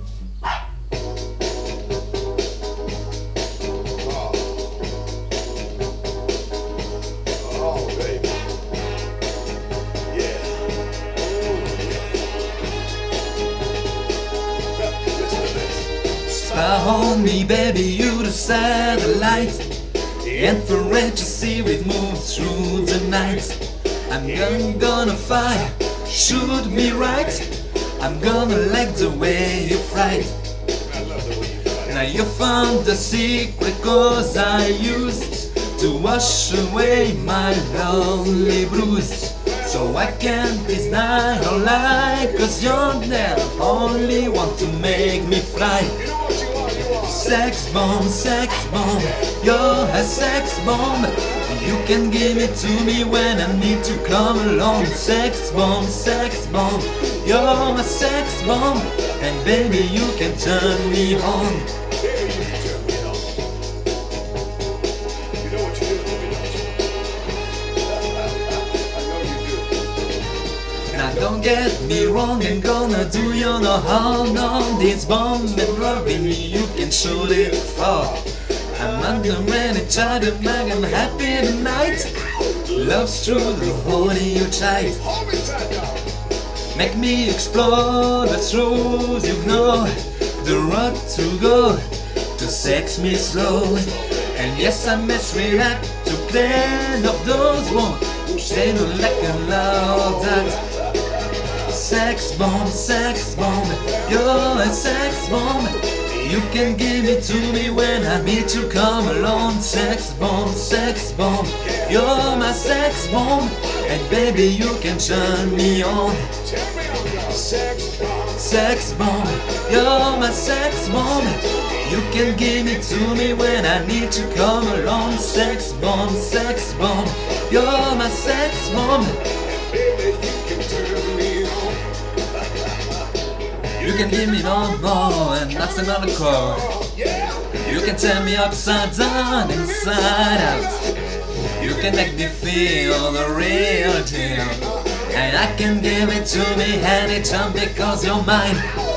Spy on me, baby, you the satellite. Infrared you see it move through the night. I'm gonna fire, shoot me right. I'm gonna like the way you fight. Now you found the secret cause I used to wash away my lonely blues. So I can't deny or lie, cause you're the only one to make me fly. Sex bomb, you're a sex bomb. You can give it to me when I need to come along. Sex bomb, you're a sex bomb. And baby, you can turn me on. Now don't get me wrong, I'm gonna do you no harm. On this bomb and loving you can shoot it far. I'm under any child to make I'm happy tonight. Love's true, the holding you tight. Make me explore the truth, you know the road to go to sex me slow. And yes, I mess with that to clean up those ones who say no like a love that. Sex bomb, you're a sex bomb. You can give it to me when I need to come along. Sex bomb, you're my sex bomb. And baby, you can turn me on. Sex bomb, you're my sex bomb. You can give it to me when I need to come along. Sex bomb, you're my sex bomb. You can give me no more, and that's another chord. You can turn me upside down, inside out. You can make me feel the real deal. And I can give it to me anytime because you're mine.